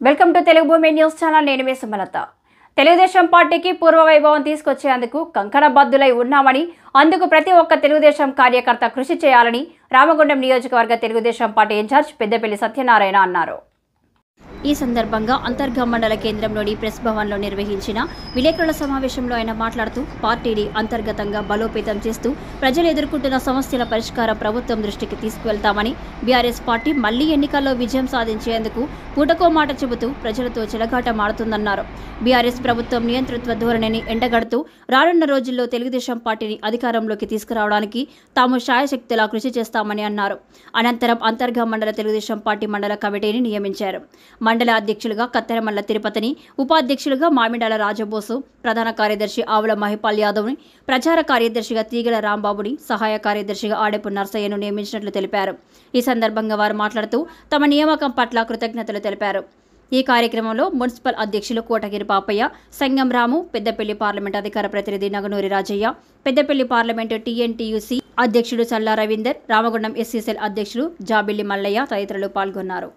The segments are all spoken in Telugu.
వెల్కమ్ టు తెలుగు భూమి న్యూస్ ఛానల్. నేను మీ సుమలత. తెలుగుదేశం పార్టీకి పూర్వ వైభవం తీసుకొచ్చేందుకు కంకణబద్దులై ఉన్నామని, అందుకు ప్రతి ఒక్క తెలుగుదేశం కార్యకర్త కృషి చేయాలని రామగుండం నియోజకవర్గ తెలుగుదేశం పార్టీ ఇన్ఛార్జ్ పెద్దపల్లి సత్యనారాయణ అన్నారు. ఈ సందర్భంగా అంతర్గా మండల కేంద్రంలోని ప్రెస్ భవన్లో నిర్వహించిన విలేకరుల సమావేశంలో ఆయన మాట్లాడుతూ పార్టీని అంతర్గతంగా బలోపేతం చేస్తూ ప్రజలు ఎదుర్కొంటున్న సమస్యల పరిష్కారం ప్రభుత్వం దృష్టికి తీసుకువెళ్తామని, బీఆర్ఎస్ పార్టీ మళ్లీ ఎన్నికల్లో విజయం సాధించేందుకు పూటకో మాట చెబుతూ ప్రజలతో చెలగాటమాడుతుందన్నారు. బీఆర్ఎస్ ప్రభుత్వం నియంతృత్వ ధోరణిని ఎండగడుతూ రానున్న రోజుల్లో తెలుగుదేశం పార్టీని అధికారంలోకి తీసుకురావడానికి తాము శాయశక్తులా కృషి చేస్తామని అన్నారు. అనంతరం అంతర్గా మండల తెలుగుదేశం పార్టీ మండల కమిటీని నియమించారు. మండల అధ్యక్షులుగా కత్తెరమల్ల తిరుపతిని, ఉపాధ్యక్షులుగా మామిడాల రాజబోసు, ప్రధాన కార్యదర్శి ఆవుల మహిపాల్ యాదవ్ని, ప్రచార కార్యదర్శిగా తీగల రాంబాబుని, సహాయ కార్యదర్శిగా ఆడెపు నర్సయ్యను నియమించినట్లు తెలిపారు. ఈ సందర్భంగా వారు మాట్లాడుతూ తమ నియామకం పట్ల కృతజ్ఞతలు తెలిపారు. ఈ కార్యక్రమంలో మున్సిపల్ అధ్యక్షులు కోటగిరి పాపయ్య, సంగం రాము, పెద్దపల్లి పార్లమెంట్ అధికార ప్రతినిధి నగనూరి రాజయ్య, పెద్దపల్లి పార్లమెంటు టీఎన్టీయూసీ అధ్యక్షుడు చల్లా రవీందర్, రామగుండం ఎస్సీసెల్ అధ్యక్షుడు జాబిల్లి మల్లయ్య తదితరులు పాల్గొన్నారు.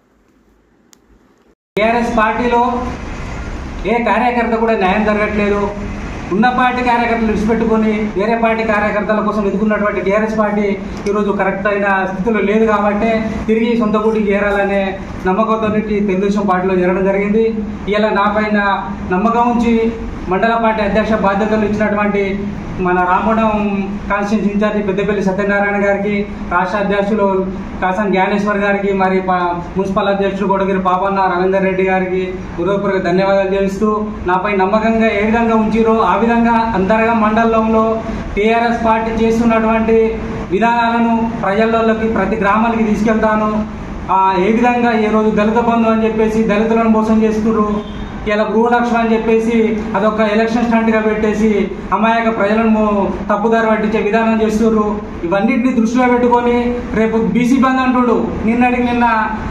టీఆర్ఎస్ పార్టీలో ఏ కార్యకర్త కూడా న్యాయం జరగట్లేదు. ఉన్న పార్టీ కార్యకర్తలు విడిచిపెట్టుకొని వేరే పార్టీ కార్యకర్తల కోసం ఎదుగున్నటువంటి టీఆర్ఎస్ పార్టీ ఈరోజు కరెక్ట్ అయిన స్థితిలో లేదు కాబట్టి తిరిగి సొంత గూటికి చేరాలనే నమ్మకంతో తెలుగుదేశం పార్టీలో చేరడం జరిగింది. ఇలా నాపైన నమ్మకం ఉంచి మండల పార్టీ అధ్యక్ష బాధ్యతలు ఇచ్చినటువంటి మన రామగుండం కాన్స్టిట్యూన్సీ ఇన్ఛార్జి పెద్దపల్లి సత్యనారాయణ గారికి, రాష్ట్ర అధ్యక్షులు కాసాని జ్ఞానేశ్వర్ గారికి, మరి మున్సిపల్ అధ్యక్షులు కోటగిరి పాపన్న రవీందర్ రెడ్డి గారికి హృదయపూర్వక ధన్యవాదాలు తెలుస్తూ నాపై నమ్మకంగా ఏ విధంగా ఉంచిరో ఆ విధంగా అంతర్గా మండలంలో టీఆర్ఎస్ పార్టీ చేస్తున్నటువంటి విధానాలను ప్రజల్లోకి ప్రతి గ్రామానికి తీసుకెళ్తాను. ఏ విధంగా ఈరోజు దళిత బంధు అని చెప్పేసి దళితులను మోసం చేస్తున్నారు, ఇలా గృహలక్ష్మి అని చెప్పేసి అదొక ఎలక్షన్ స్టంట్గా పెట్టేసి అమాయక ప్రజలను తప్పుదారి పట్టించే విధానం చేస్తున్నారు. ఇవన్నింటినీ దృష్టిలో పెట్టుకొని రేపు బీసీ బంద్ అంటుడు, నిన్న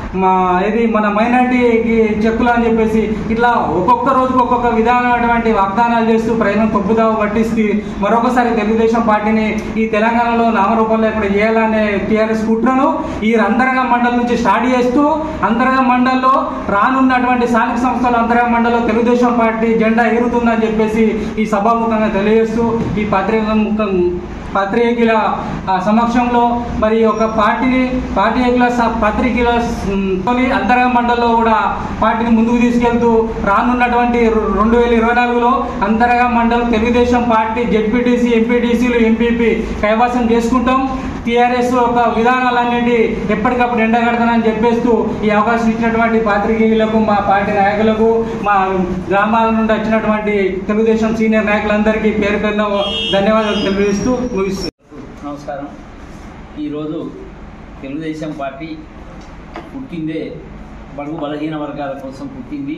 మన మైనార్టీకి చెక్కులు అని చెప్పేసి ఇట్లా ఒక్కొక్క రోజుకు ఒక్కొక్క విధానమైనటువంటి వాగ్దానాలు చేస్తూ ప్రజలను తప్పుదావ పట్టిస్తూ మరొకసారి తెలుగుదేశం పార్టీని ఈ తెలంగాణలో నామరూపం లేకుండా చేయాలనే టీఆర్ఎస్ కుట్రను ఈ అంతర్గా మండలం నుంచి స్టార్ట్ చేస్తూ అంతర్గా మండలంలో రానున్నటువంటి స్థానిక సంస్థల అంతర్గా మండలంలో తెలుగుదేశం పార్టీ జెండా ఎగురుతుందని చెప్పేసి ఈ సభాముఖంగా తెలియజేస్తూ ఈ పత్రికల సమక్షంలో మరి ఒక పత్రికల అంతర్గా మండలంలో కూడా పార్టీని ముందుకు తీసుకెళ్తూ రానున్నటువంటి 2024లో అంతర్గా మండలం తెలుగుదేశం పార్టీ జెడ్పీటీసీ, ఎంపీటీసీలు, ఎంపీపీ కైవసం చేసుకుంటాం. టీఆర్ఎస్ ఒక విధానాలన్నింటి ఎప్పటికప్పుడు ఎండగడతానని చెప్పేస్తూ ఈ అవకాశం ఇచ్చినటువంటి పాత్రికేయులకు, మా పార్టీ నాయకులకు, మా గ్రామాల నుండి వచ్చినటువంటి తెలుగుదేశం సీనియర్ నాయకులందరికీ పేరు పేరున ధన్యవాదాలు తెలియజేస్తూ ముగిస్తుంది. నమస్కారం. ఈరోజు తెలుగుదేశం పార్టీ పుట్టిందే బడుగు బలహీన వర్గాల కోసం పుట్టింది.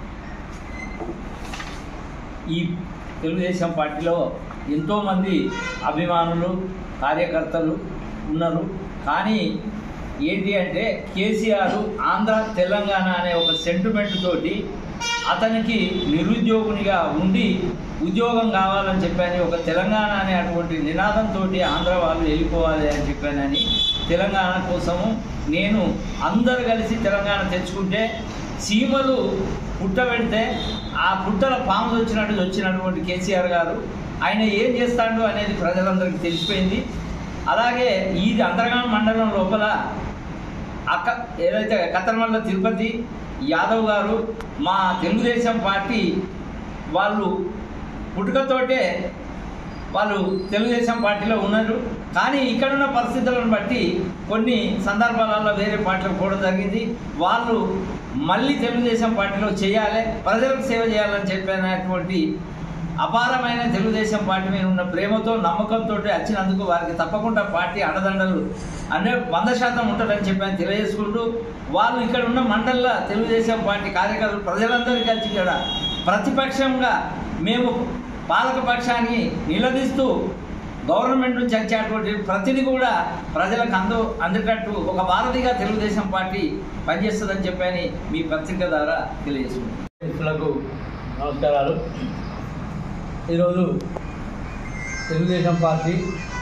ఈ తెలుగుదేశం పార్టీలో ఎంతోమంది అభిమానులు, కార్యకర్తలు ఉన్నారు. కానీ ఏంటి అంటే కేసీఆర్ ఆంధ్ర తెలంగాణ అనే ఒక సెంటిమెంట్ తోటి అతనికి నిరుద్యోగునిగా ఉండి ఉద్యోగం కావాలని చెప్పాని, ఒక తెలంగాణ అనే అటువంటి నినాదంతో ఆంధ్ర వాళ్ళు వెళ్ళిపోవాలి అని చెప్పానని తెలంగాణ కోసము నేను అందరు కలిసి తెలంగాణ తెచ్చుకుంటే సీమలు పుట్టబెడితే ఆ పుట్టల పాము వచ్చినటువంటి కేసీఆర్ గారు ఆయన ఏం చేస్తాడు అనేది ప్రజలందరికీ తెలిసిపోయింది. అలాగే ఈ అంతర్గా మండలం లోపల ఏదైతే కత్తెరమల్ల తిరుపతి యాదవ్ గారు మా తెలుగుదేశం పార్టీ వాళ్ళు పుట్టుకతోటే వాళ్ళు తెలుగుదేశం పార్టీలో ఉన్నారు. కానీ ఇక్కడున్న పరిస్థితులను బట్టి కొన్ని సందర్భాలలో వేరే పార్టీలో పోవడం జరిగింది. వాళ్ళు మళ్ళీ తెలుగుదేశం పార్టీలో చేయాలి, ప్రజలకు సేవ చేయాలని చెప్పినటువంటి అపారమైన తెలుగుదేశం పార్టీ మీద ఉన్న ప్రేమతో, నమ్మకంతో వచ్చినందుకు వారికి తప్పకుండా పార్టీ అండదండలు 100% ఉంటుందని చెప్పని తెలియజేసుకుంటూ వాళ్ళు ఇక్కడ ఉన్న మండలంలో తెలుగుదేశం పార్టీ కార్యకర్తలు ప్రజలందరూ కలిసి ఇక్కడ ప్రతిపక్షంగా మేము పాలక పక్షాన్ని నిలదీస్తూ గవర్నమెంట్ నుంచి వచ్చేటువంటి ప్రతిదీ కూడా ప్రజలకు అందుకట్టు ఒక వారధిగా తెలుగుదేశం పార్టీ పనిచేస్తుందని చెప్పని మీ పత్రిక ద్వారా తెలియజేసుకుంటున్నాను. నమస్కారాలు. ఈరోజు తెలుగుదేశం పార్టీ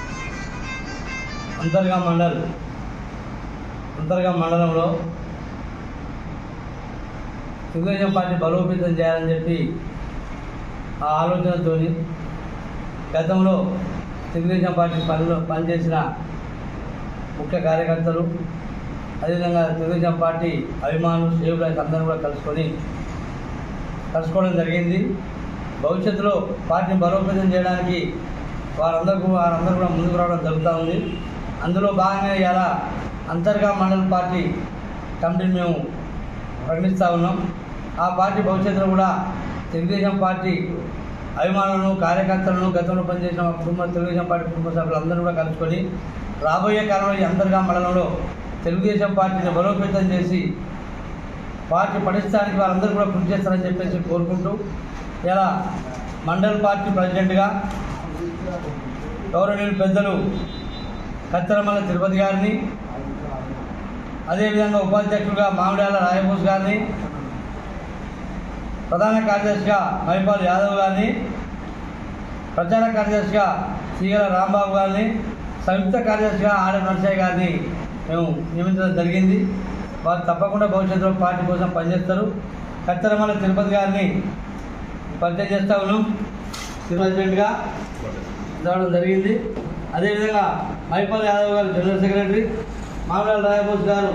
అంతర్గా మండలంలో తెలుగుదేశం పార్టీ బలోపేతం చేయాలని చెప్పి ఆ ఆలోచనతో గతంలో తెలుగుదేశం పార్టీ పనిచేసిన ముఖ్య కార్యకర్తలు అదేవిధంగా తెలుగుదేశం పార్టీ అభిమానులు సేవకులు అందరూ కూడా కలుసుకోవడం జరిగింది. భవిష్యత్తులో పార్టీని బలోపేతం చేయడానికి వారందరూ కూడా ముందుకు రావడం జరుగుతూ ఉంది. అందులో భాగంగా ఇలా అంతర్గా మండల పార్టీ కమిటీని మేము ప్రకటిస్తూ ఉన్నాం. ఆ పార్టీ భవిష్యత్తులో కూడా తెలుగుదేశం పార్టీ అభిమానులను కార్యకర్తలను గతంలో పనిచేసిన తెలుగుదేశం పార్టీ కుటుంబ సభ్యులందరూ కూడా కలుసుకొని రాబోయే కాలంలో ఈ అంతర్గా మండలంలో తెలుగుదేశం పార్టీని బలోపేతం చేసి పార్టీ పటిష్టానికి వారందరూ కూడా కృషి చేస్తారని చెప్పేసి కోరుకుంటూ ఇలా మండల పార్టీ ప్రెసిడెంట్గా గౌరవనీయులు పెద్దలు కత్తెరమల్ల తిరుపతి గారిని, అదేవిధంగా ఉపాధ్యక్షులుగా మామిడాల రాయబోస్ గారిని, ప్రధాన కార్యదర్శిగా మైపాల్ యాదవ్ గారిని, ప్రచార కార్యదర్శిగా సీగల రాంబాబు గారిని, సంయుక్త కార్యదర్శిగా ఆర్ఎం నరసయ్య గారిని మేము నియమించడం జరిగింది. వారు తప్పకుండా భవిష్యత్తులో పార్టీ కోసం పనిచేస్తారు. కత్తెరమల్ల తిరుపతి గారిని పరిచయం చేస్తా ఉన్నాం, ప్రెసిడెంట్గా రావడం జరిగింది. అదేవిధంగా మైపాల్ యాదవ్ గారు జనరల్ సెక్రటరీ, మామిడాల రాయబోస్ గారు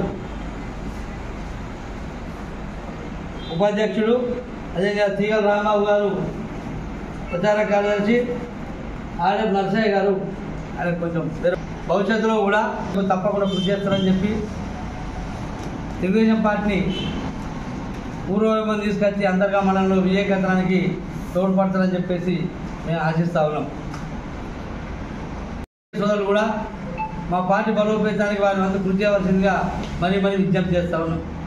ఉపాధ్యక్షుడు, అదేవిధంగా సీగల రాంబాబు గారు ప్రచార కార్యదర్శి, ఆర్ఎం నరసయ్య గారు ఆయన కొంచెం భవిష్యత్తులో కూడా తప్పకుండా కృషి చేస్తారని చెప్పి తెలుగుదేశం పార్టీని పూర్వవైభవం తీసుకొచ్చి అంతర్గా మండలంలో విజయకత్రానికి తోడ్పడతారని చెప్పేసి మేము ఆశిస్తూ ఉన్నాం. సోదరులు కూడా మా పార్టీ బలోపేతానికి వారి వంతు కృషి చేయవలసిందిగా మరీ విజ్ఞప్తి చేస్తూ ఉన్నాం.